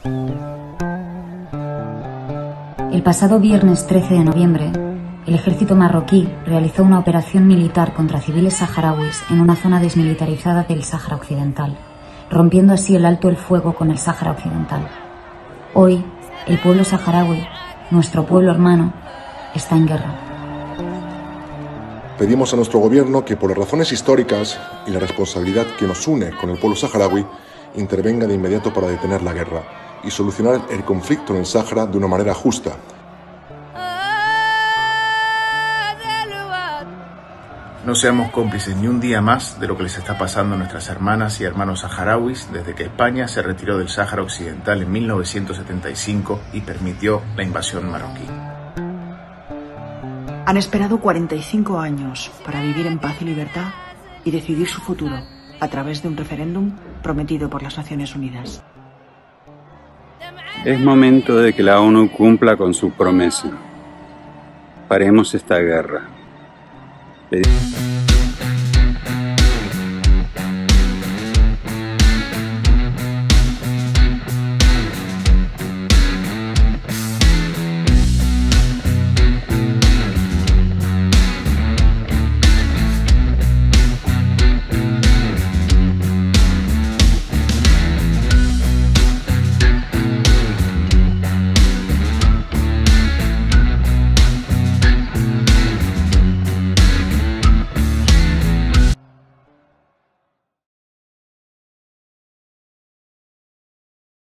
El pasado viernes 13 de noviembre, el ejército marroquí realizó una operación militar contra civiles saharauis en una zona desmilitarizada del Sáhara Occidental, rompiendo así el alto el fuego con el Sáhara Occidental. Hoy, el pueblo saharaui, nuestro pueblo hermano, está en guerra. Pedimos a nuestro gobierno que, por las razones históricas y la responsabilidad que nos une con el pueblo saharaui, intervenga de inmediato para detener la guerra y solucionar el conflicto en el Sáhara de una manera justa. No seamos cómplices ni un día más de lo que les está pasando a nuestras hermanas y hermanos saharauis desde que España se retiró del Sáhara Occidental en 1975 y permitió la invasión marroquí. Han esperado 45 años para vivir en paz y libertad y decidir su futuro a través de un referéndum prometido por las Naciones Unidas. Es momento de que la ONU cumpla con su promesa. Paremos esta guerra.